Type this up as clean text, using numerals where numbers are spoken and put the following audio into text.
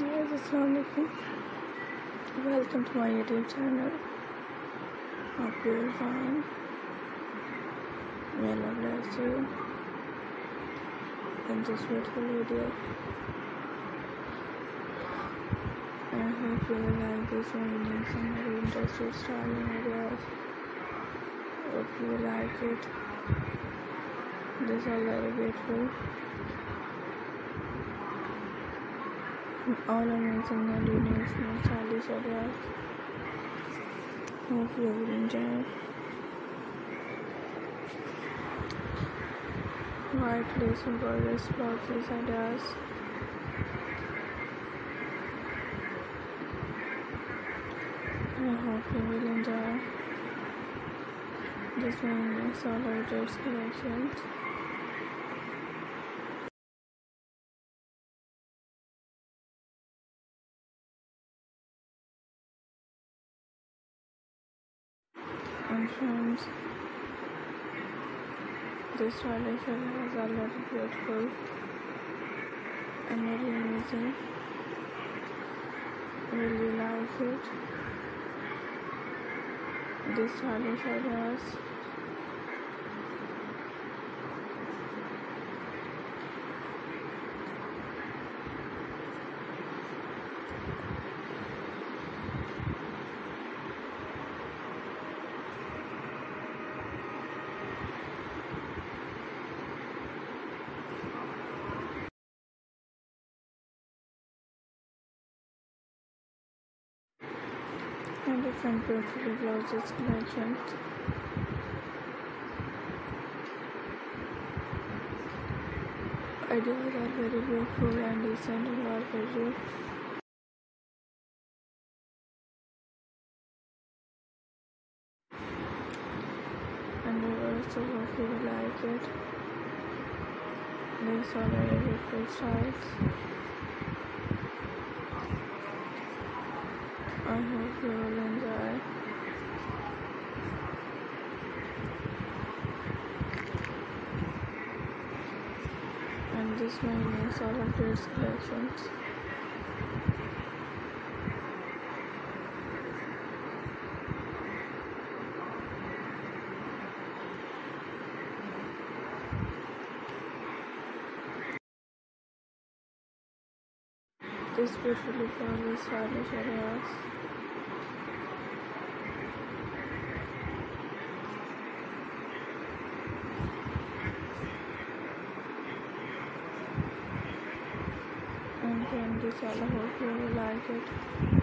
Guys, Assalamualaikum. Welcome to my YouTube channel. Hope you are fine. May Allah bless you in this beautiful video. I hope you will like this one in some very interesting styling videos. Hope you will like it. These are very beautiful. All amazing and unique and stylish ideas. Hope you will enjoy. White lace and gorgeous blouses ideas. I hope you will enjoy. This one is all our dress collections. And friends, this stylish ideas are very beautiful and very amazing. Really like it. This stylish ideas. And different beautiful blouses collections. Ideas are very beautiful and decent and well for you. And we also hope you will like it. These are very beautiful styles. I hope you will enjoy. And this one is all of your selections. This beautifully flawless stylish areas. And this all, I hope you will like it.